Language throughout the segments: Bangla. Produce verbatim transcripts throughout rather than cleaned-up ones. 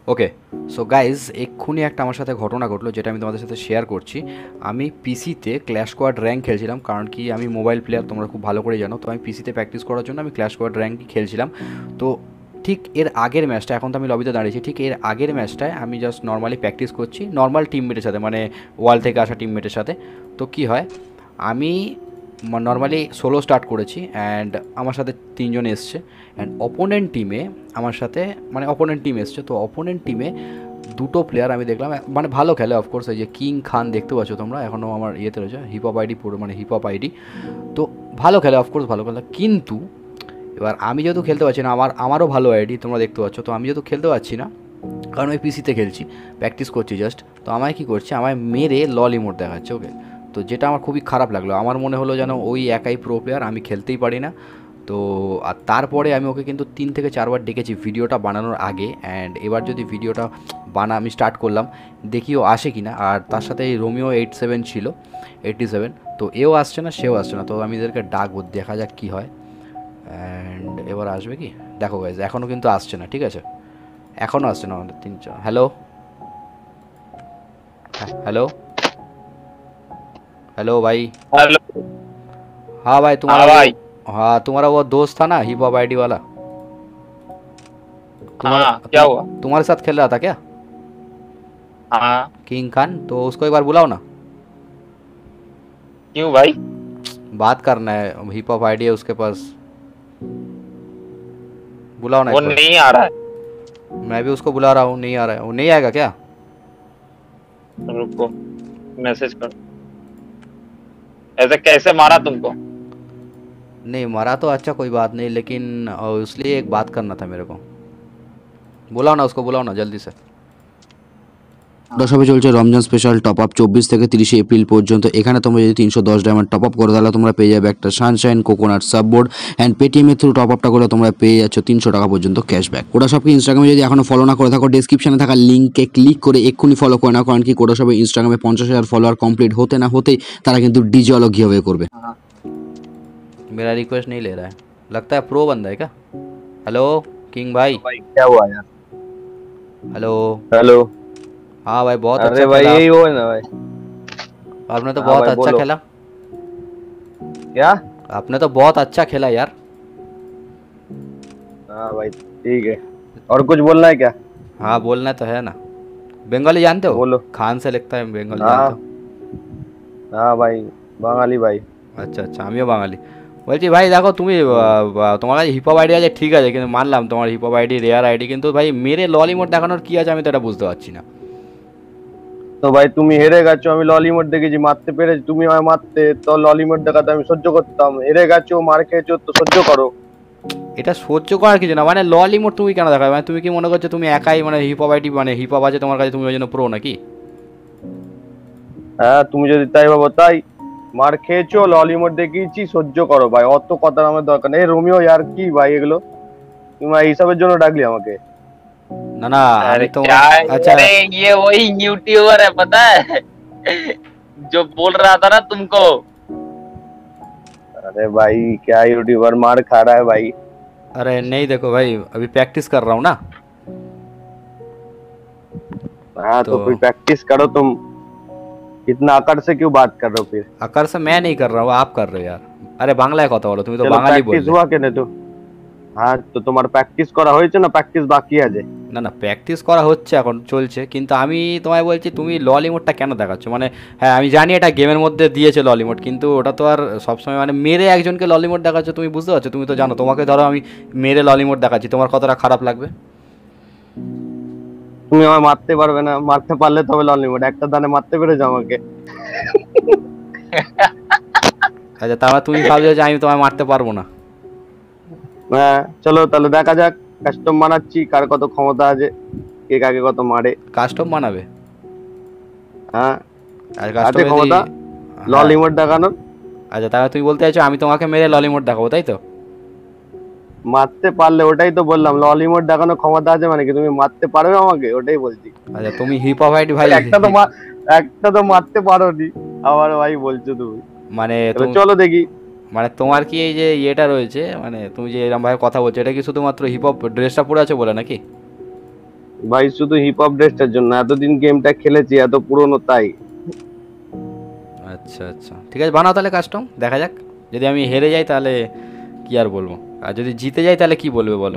ওকে, সো গাইজ এক্ষুনি একটা আমার সাথে ঘটনা ঘটলো যেটা আমি তোমাদের সাথে শেয়ার করছি। আমি পিসিতে ক্ল্যাশ স্কোয়াড র্যাঙ্ক খেলছিলাম, কারণ কি আমি মোবাইল প্লেয়ার, তোমরা খুব ভালো করে জানো। তো আমি পিসিতে প্র্যাকটিস করার জন্য আমি ক্ল্যাশ স্কোয়াড র্যাঙ্কই খেলছিলাম। তো ঠিক এর আগের ম্যাচটা, এখন তো আমি লবিতে দাঁড়িয়েছি, ঠিক এর আগের ম্যাচটায় আমি জাস্ট নর্মালি প্র্যাকটিস করছি নর্মাল টিমমেটের সাথে, মানে ওয়ার্ল্ড থেকে আসা টিমমেটের সাথে। তো কী হয়, আমি নর্মালি সোলো স্টার্ট করেছি অ্যান্ড আমার সাথে তিনজন এসছে, অ্যান্ড অপোনেন্ট টিমে আমার সাথে, মানে অপোনেন্ট টিম এসছে। তো অপোনেন্ট টিমে দুটো প্লেয়ার আমি দেখলাম, মানে ভালো খেলে অফকোর্স। এই যে কিং খান দেখতে পাচ্ছ তোমরা, এখনও আমার ইয়েতে রয়েছে হিপ হপ আইডি পুরো, মানে হিপ হপ আইডি। তো ভালো খেলে অফকোর্স, ভালো খেলে, কিন্তু এবার আমি যেহেতু খেলতে পারছি না, আমার আমারও ভালো আইডি তোমরা দেখতে পাচ্ছ, তো আমি যেহেতু খেলতে পারছি না, কারণ ওই পিসিতে খেলছি, প্র্যাকটিস করছি জাস্ট। তো আমায় কী করছে, আমায় মেরে লল ইমোট দেখাচ্ছে। ওকে, তো যেটা আমার খুবই খারাপ লাগলো, আমার মনে হলো যেন ওই একাই প্রো প্লেয়ার, আমি খেলতেই পারি না। তো আর তারপরে আমি ওকে কিন্তু তিন থেকে চারবার ডেকেছি ভিডিওটা বানানোর আগে, অ্যান্ড এবার যদি ভিডিওটা বানা আমি স্টার্ট করলাম, দেখি ও আসে কি না। আর তার সাথে এই রোমিও এইট সেভেন ছিল, এইটটি সেভেন, তো এও আসছে না, সেও আসছে না। তো আমি এদেরকে ডাকবো, দেখা যাক কী হয়। অ্যান্ড এবার আসবে কি দেখো গাইজ, এখনও কিন্তু আসছে না, ঠিক আছে, এখনও আসছে না আমাদের তিন চার। হ্যালো हेलो हेलो भाई। हेलो। हाँ भाई, तुम्हारा हाँ वो, भाई। हाँ तुम्हारा वो दोस्त था ना हिप हॉप आईडी वाला, तुम्हारा हाँ, क्या तुम हुआ? तुम्हारे साथ खेल रहा था क्या, हाँ। किंग खान? तो उसको एक बार बुलाओ ना, क्यों भाई? बात करना है, हिप हॉप आईडी है उसके पास, बुलाओ ना वो एक बार। नहीं आ रहा है। मैं भी उसको बुला रहा हूँ, नहीं आ रहा है, वो नहीं आएगा क्या? रुको, मैसेज कर। ऐसे कैसे मारा तुमको? नहीं मरा तो अच्छा कोई बात नहीं, लेकिन अ, इसलिए एक बात करना था मेरे को, बुलाओ ना उसको, बुलाओ ना जल्दी से। সবে চলছে রমজান স্পেশাল টপ আপ চব্বিশ থেকে তিরিশে এপ্রিল পর্যন্ত। এখানে তোমরা যদি তিনশো দশ ডায়মন্ড টপ আপ করো তাহলে তোমরা পেয়ে যাবে একটা সানশাইন কোকোনাট সাববোর্ড, অ্যান্ড পেটিএমের থ্রু টপ আপটা করলে তোমরা পেয়ে যাচ্ছ তিনশো টাকা পর্যন্ত ক্যাশব্যাক। কোডা শপকে ইনস্টাগ্রামে যদি এখনো ফলো না করে থাকো, ডেসক্রিপশনে থাকা লিঙ্কে ক্লিক করে এক্ষুনি ফলো করে নাও, কারণ কি কোডা শপে ইনস্টাগ্রামে পঞ্চাশ হাজার ফলোয়ার কমপ্লিট হতে না হতেই তারা কিন্তু ডিজে অলগ গিভঅ্যাওয়ে করবে। मेरा रिक्वेस्ट नहीं ले रहा है, लगता है प्रो बंदा है क्या। हेलो किंग भाई। भाई क्या हुआ यार? हेलो। हेलो। हाँ भाई, बहुत अरे अच्छा भाई खेला यही हो ना भाई। आपने, तो हाँ बहुत भाई, अच्छा बोलो। खेला क्या? आपने, तो बहुत अच्छा खेला यार। हाँ भाई ठीक है। और कुछ बोलना है क्या? हाँ बोलना तो है ना। बंगाली जानते हो? बोलो। खान से लिखता है बंगाली, हाँ जानते हो? हाँ भाई, বাঙালি ভাই। আচ্ছা আচ্ছা, আমিও বাঙালি। বলছি ভাই দেখো, তুমি আহ, আহ, তোমার কাছে হিপ হপ আইডি আছে ঠিক আছে, কিন্তু মানলাম তোমার hip hop ID rare ID, কিন্তু ভাই মেরে ললিমোট দেখানোর কি আছে আমি তো এটা বুঝতে পারছি না। তো ভাই তুমি হেরে গেছো, আমি ললিমোট দেখেছি, মারতে পেরেছি, তুমি আমায় মারতে, তো ললিমোট দেখাতে আমি সহ্য করতাম। হেরে গেছো, মার খেয়েছো, তো সহ্য করো। এটা সহ্য করার কিছু না, মানে ললিমোট তুমি কেন দেখাবে, মানে তুমি কি মনে করছো তুমি একাই, মানে হিপ হপ আইডি, মানে হিপ হপ আছে তোমার কাছে, তুমি ওই জন্য প্রো নাকি? হ্যাঁ তুমি যদি তাই ভাবো তাই। মার খেয়েছো, ললিমোট দেখিয়েছি, সহ্য করো ভাই, অত কথার আমার দরকার নেই। রোমিও यार কি ভাই এগুলো, তুমি এইসবের জন্য ডাকলি আমাকে? না না, আমি अरे তো, क्या है? আচ্ছা अरे ये वही यूट्यूबर है पता है जो बोल रहा था ना तुमको। अरे भाई क्या यूट्यूबर मार खा रहा है भाई। अरे नहीं देखो भाई, अभी प्रैक्टिस कर रहा हूँ ना। हाँ तो, तो- तो फिर प्रैक्टिस करो तुम, इतना अकड़ से क्यों बात कर रहे हो फिर? आकर से मैं नहीं कर रहा हूँ, आप कर रहे हो यार। अरे बांग्लाয় কথা বলো, তুমি তো चलो বাঙালি प्रैक्टिस বললে। हुआ কেন তো? হ্যাঁ তো তোমার প্র্যাকটিস করা হয়েছে না, প্র্যাকটিস বাকি আছে? না না, প্র্যাকটিস করা হচ্ছে, এখন চলছে, কিন্তু আমি তোমায় বলছি তুমি ললিমোটটা কেন দেখাচ্ছ, মানে হ্যাঁ আমি জানি এটা গেমের মধ্যে দিয়েছে ললিমোট, কিন্তু ওটা তো আর সবসময়, মানে মেরে একজনকে ললিমোট দেখাচ্ছ, তুমি বুঝতে পারছো, তুমি তো জানো, তোমাকে ধরো আমি মেরে ললিমোট দেখাচ্ছি, তোমার কতটা খারাপ লাগবে। তুমি আমায় মারতে পারবে না, মারতে পারলে তবে ললিমোট, একটা দানে মারতে পেরেছো আমাকে। আচ্ছা তার মানে তুমি ভাবছো যে আমি তোমায় মারতে পারবো না। হ্যাঁ চলো তাহলে দেখা যাক, কাস্টম বানাচ্ছি, কার কত ক্ষমতা আছে, কে কাকে কত মারে। কাস্টম বানাবে? হ্যাঁ আর আছে কাস্টম ক্ষমতা ললিমোট দেখানোর। আচ্ছা তাহলে তুমি বলতে চাইছো আমি তোমাকে মেরে ললিমোট দেখাবো, তাই তো? মারতে পারলে, ওটাই তো বললাম, ললিমোট দেখানোর ক্ষমতা আছে মানে কি তুমি মারতে পারবে আমাকে, ওটাই বলছি। আচ্ছা তুমি হিপ হপ আইডি ভাই, একটা তো মা- একটা তো মারতে পারোনি, আবার ভাই বলছো তুমি। মানে তাহলে তুমি- চলো দেখি। মানে তোমার কি এই যে ইয়েটা রয়েছে, মানে তুমি যে এরকম ভাবে কথা বলছো, এটা কি শুধুমাত্র হিপ হপ ড্রেসটা পরে আছে বলে নাকি? ভাই শুধু হিপ হপ ড্রেসটার জন্য এতদিন গেমটা খেলেছি, এত পুরনো তাই। আচ্ছা আচ্ছা ঠিক আছে, বানাও তাহলে কাস্টম, দেখা যাক। যদি আমি হেরে যাই তাহলে কি আর বলবো, আর যদি জিতে যাই তাহলে কি বলবে বলো।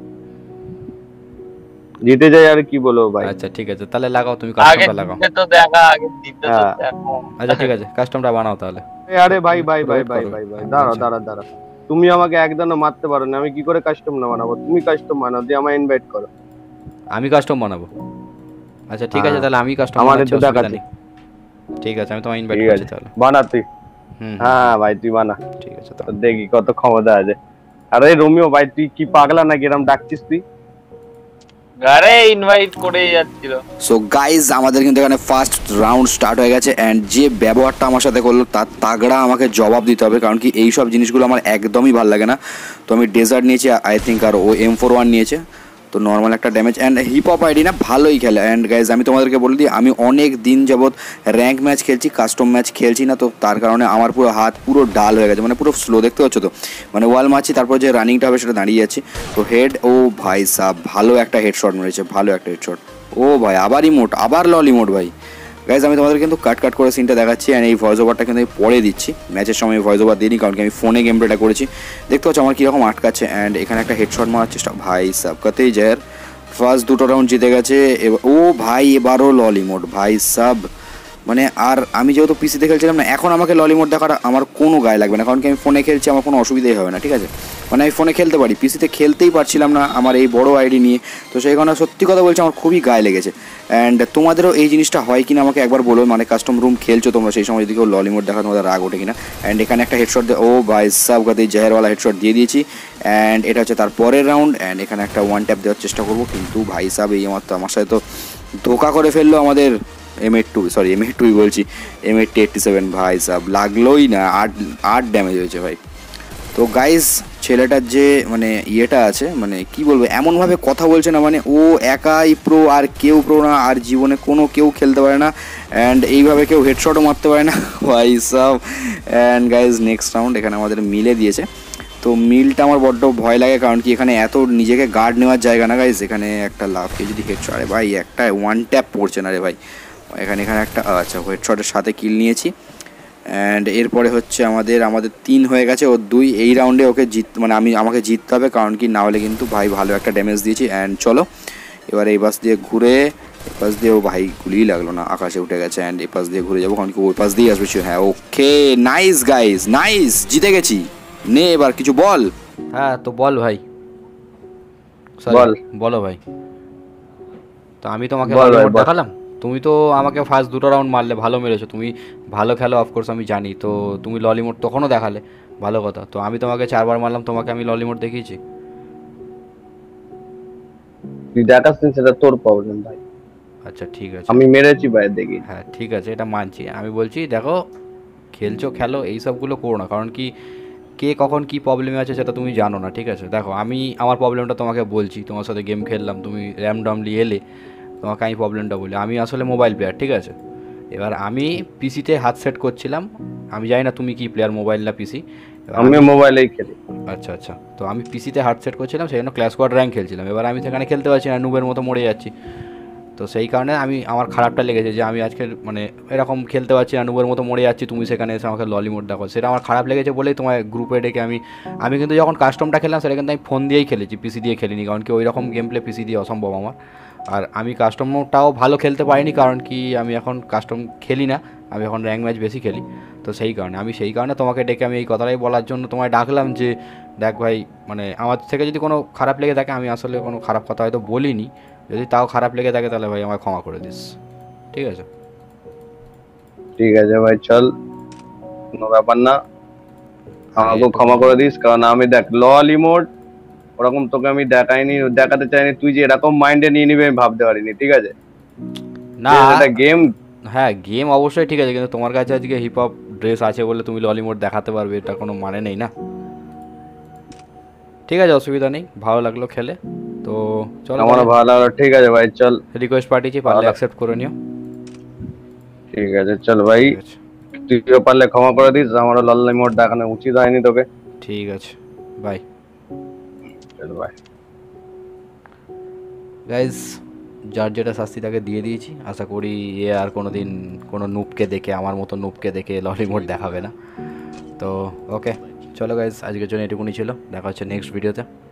জিতে যাই আর কি বলবো ভাই। আচ্ছা ঠিক আছে, তাহলে লাগাও তুমি आगे কাস্টমটা লাগাও। जीते तो देखा, आगे जीते तो হ্যাঁ। देखो। আচ্ছা ঠিক আছে, কাস্টমটা বানাও তাহলে। এ আরে ভাই ভাই ভাই Wait ভাই করো। ভাই ভাই দাঁড়া আচ্ছা। দাঁড়া দাঁড়া, তুমি আমাকে একদমও মারতে পারো না, আমি কি করে কাস্টম না বানাবো? তুমি কাস্টম বানাও দিয়ে আমায় ইনভাইট করো। আমি কাস্টম বানাবো? আচ্ছা ঠিক আছে, হ্যাঁ। তাহলে আমি কাস্টম আমাদের বানাচ্ছি, তো অসুবিধা দেখাচ্ছে। নেই। ঠিক আছে, আমি তোমায় ইনভাইট ঠিক করছি আছে তাহলে। বানা তুই। হুম হুম, হ্যাঁ ভাই তুই বানা, ঠিক আছে তো তাহলে। দেখি কত ক্ষমতা আছে। আরে রোমিও ভাই তুই কি পাগলা নাকি এরকম ডাকছিস তুই? আরে ইনভাইট করে যাচ্ছিল। সো গাইজ আমাদের কিন্তু এখানে ফার্স্ট রাউন্ড স্টার্ট হয়ে গেছে, অ্যান্ড যে ব্যবহারটা আমার সাথে করলো তার তাগড়া আমাকে জবাব দিতে হবে, কারণ কি এই সব জিনিসগুলো আমার একদমই ভালো লাগে না। তো আমি ডেজার্ট নিয়েছি আই থিঙ্ক, আর ও এম ফোর ওয়ান নিয়েছে, তো নর্মাল একটা damage. And hip hop ID না ভালোই খেলে। অ্যান্ড গাইজ আমি তোমাদেরকে বলে দিই, আমি অনেক দিন যাবৎ র্যাঙ্ক ম্যাচ খেলছি, কাস্টম ম্যাচ খেলছি না, তো তার কারণে আমার পুরো হাত পুরো ডাল হয়ে গেছে, মানে পুরো স্লো, দেখতে পাচ্ছ তো, মানে ওয়াল মারছি তারপর যে রানিংটা হবে সেটা দাঁড়িয়ে যাচ্ছি। তো হেড, ও ভাই সাব ভালো একটা হেডশট মেরেছে, ভালো একটা হেডশট। ও ভাই আবার ইমোট, আবার লল ইমোট ভাই। গাইজ আমি তোমাদের কিন্তু কাট কাট করে সিনটা দেখাচ্ছি, অ্যান্ড এই ভয়েস ওভারটা কিন্তু আমি পরে দিচ্ছি, ম্যাচের সময় ভয়েস ওভার দিইনি, কারণ কি আমি ফোনে গেম প্লেটা করেছি। দেখতে পাচ্ছ আমার কীরকম আটকাচ্ছে, অ্যান্ড এখানে একটা হেডশট মারার চেষ্টা, ভাই সাব কাতেই জায়ের ফার্স্ট দুটো রাউন্ড জিতে গেছে। ও ভাই এবারও লল ইমোট, ভাই সাব মানে, আর আমি যেহেতু পিসিতে খেলছিলাম না, এখন আমাকে লল ইমোট দেখাটা আমার কোনো গায়ে লাগবে না, কারণ কি আমি ফোনে খেলছি, আমার কোনো অসুবিধাই হবে না, ঠিক আছে। মানে আমি ফোনে খেলতে পারি, পিসিতে খেলতেই পারছিলাম না আমার এই বড় আইডি নিয়ে, তো সেই কারণে সত্যি কথা বলছি আমার খুবই গায়ে লেগেছে। অ্যান্ড তোমাদেরও এই জিনিসটা হয় কিনা আমাকে একবার বলো, মানে কাস্টম রুম খেলছো তোমরা, সেই সময় যদি কেউ লল ইমোট দেখা তোমাদের রাগ ওঠে কিনা। অ্যান্ড এখানে একটা হেডশট, ও ভাই সাব গাতে জাহেরওয়ালা হেডশট দিয়ে দিয়েছি, অ্যান্ড এটা হচ্ছে তার পরের রাউন্ড। অ্যান্ড এখানে একটা ওয়ান ট্যাপ দেওয়ার চেষ্টা করবো, কিন্তু ভাই সাব এই আমার তো আমার সাথে তো ধোকা করে ফেললো আমাদের M eight two, sorry M eight টুই বলছি, এম এইটটি এইটটি সেভেন, ভাই সাব লাগলোই না, আট আট ড্যামেজ হয়েছে ভাই। তো গাইজ ছেলেটার যে মানে ইয়েটা আছে, মানে কি বলবো, এমনভাবে কথা বলছে না, মানে ও একাই প্রো আর কেউ প্রো না, আর জীবনে কোনো কেউ খেলতে পারে না, অ্যান্ড এইভাবে কেউ হেডশটও মারতে পারে না ভাই সাব। অ্যান্ড গাইজ নেক্সট রাউন্ড এখানে আমাদের মিলে দিয়েছে, তো মিলটা আমার বড্ড ভয় লাগে, কারণ কি এখানে এত নিজেকে গার্ড নেওয়ার জায়গা না গাইজ, এখানে একটা লাফকে যদি হেডশট, আরে ভাই একটা ওয়ান ট্যাপ পড়ছে না রে ভাই, এখানে এখানে একটা আচ্ছা হেডশটের সাথে কিল নিয়েছি। অ্যান্ড এরপরে হচ্ছে আমাদের আমাদের তিন হয়ে গেছে, ও দুই, এই রাউন্ডে ওকে জিত মানে আমি আমাকে জিততে হবে, কারণ কি না হলে কিন্তু ভাই ভালো একটা ড্যামেজ দিয়েছি। অ্যান্ড চলো এবার এই পাশ দিয়ে ঘুরে, এই পাশ দিয়েও ভাই গুলিই লাগলো না, আকাশে উঠে গেছে, অ্যান্ড এই পাশ দিয়ে ঘুরে যাবো, কারণ কি ওই পাশ দিয়ে আসবে। হ্যাঁ ওকে নাইস গাইজ, নাইস, জিতে গেছি। নে এবার কিছু বল। হ্যাঁ তো বল ভাই। Sorry, বল। বলো ভাই। তো আমি তোমাকে বল ভাই, ললিমোট বল। দেখালাম, তুমি তো আমাকে ফার্স্ট দুটো রাউন্ড মারলে, ভালো মেরেছো তুমি, ভালো খেলো অফকোর্স আমি জানি, তো তুমি ললিমোট তখনও দেখালে, ভালো কথা। তো আমি তোমাকে চারবার মারলাম, তোমাকে আমি ললিমোট দেখিয়েছি। তুই দেখাচ্ছিস সেটা তোর প্রবলেম ভাই, আচ্ছা ঠিক আছে, আমি মেরেছি ভাই দেখি। হ্যাঁ ঠিক আছে এটা মানছি, আমি বলছি দেখো খেলছো খেলো, এই সবগুলো করো না, কারণ কি কে কখন কি প্রবলেমে আছে সেটা তুমি জানো না, ঠিক আছে। দেখো আমি আমার প্রবলেমটা তোমাকে বলছি, তোমার সাথে গেম খেললাম, তুমি র্যামডমলি এলে, তোমাকে আমি প্রবলেমটা বলি, আমি আসলে মোবাইল প্লেয়ার, ঠিক আছে। এবার আমি পিসিতে হাত সেট করছিলাম, আমি জানি না তুমি কি প্লেয়ার, মোবাইল না পিসি। আমি মোবাইলেই খেলি। আচ্ছা আচ্ছা, তো আমি পিসিতে হাত সেট করছিলাম, সেই জন্য ক্লাস স্কোয়াড র্যাঙ্ক খেলছিলাম, এবার আমি সেখানে খেলতে পারছি না, নুবের মতো মরে যাচ্ছি, তো সেই কারণে আমি আমার খারাপটা লেগেছে যে আমি আজকে মানে এরকম খেলতে পারছি না, নুবের মতো মরে যাচ্ছি, তুমি সেখানে এসে আমাকে ললিমোট দেখো, সেটা আমার খারাপ লেগেছে বলেই তোমার গ্রুপে ডেকে আমি আমি কিন্তু যখন কাস্টমটা খেললাম সেটা কিন্তু আমি ফোন দিয়েই খেলেছি, পিসি দিয়ে খেলিনি, কারণ কি ওই রকম গেম প্লে পিসি দিয়ে অসম্ভব আমার। আর আমি কাস্টমটাও ভালো খেলতে পারিনি, কারণ কি আমি এখন কাস্টম খেলি না, আমি এখন র্যাঙ্ক ম্যাচ বেশি খেলি, তো সেই কারণে আমি সেই কারণে তোমাকে ডেকে আমি এই কথাটাই বলার জন্য তোমায় ডাকলাম যে দেখ ভাই, মানে আমার থেকে যদি কোনো খারাপ লেগে থাকে, আমি আসলে কোনো খারাপ কথা হয়তো বলিনি, যদি তাও খারাপ লেগে থাকে তাহলে ভাই আমায় ক্ষমা করে দিস, ঠিক আছে। ঠিক আছে ভাই চল, কোনো ব্যাপার না, আমাকেও ক্ষমা করে দিস, কারণ আমি দেখ লল ইমোট ওরকম তোকে আমি দেখাইনি, দেখাতে চাইনি, তুই যে এরকম মাইন্ডে নিয়ে নিবি আমি ভাবতে পারিনি, ঠিক আছে। না এটা গেম। হ্যাঁ গেম অবশ্যই ঠিক আছে, কিন্তু তোমার কাছে আজকে হিপ হপ ড্রেস আছে বলে তুমি ললিমোট দেখাতে পারবে, এটা কোনো মানে নেই না। ঠিক আছে অসুবিধা নেই, ভালো লাগলো খেলে, তো চলো আমারও ভালো লাগলো, ঠিক আছে ভাই চল। রিকোয়েস্ট পাঠিয়েছি, পারলে অ্যাকসেপ্ট করে নিও। ঠিক আছে চল ভাই, ঠিক আছে তুইও পারলে ক্ষমা করে দিস, আমারও লল ইমোট দেখানো উচিত হয়নি তোকে। ঠিক আছে, বাই চল ভাই। গাইজ। যার যেটা শাস্তি তাকে দিয়ে দিয়েছি। আশা করি এ আর কোনো দিন কোনো নুবকে দেখে, আমার মতো নুবকে দেখে ললি মোড দেখাবে না। তো ওকে, চলো গাইজ, আজকের জন্য এটুকুনি ছিল, দেখা হচ্ছে নেক্সট ভিডিওতে।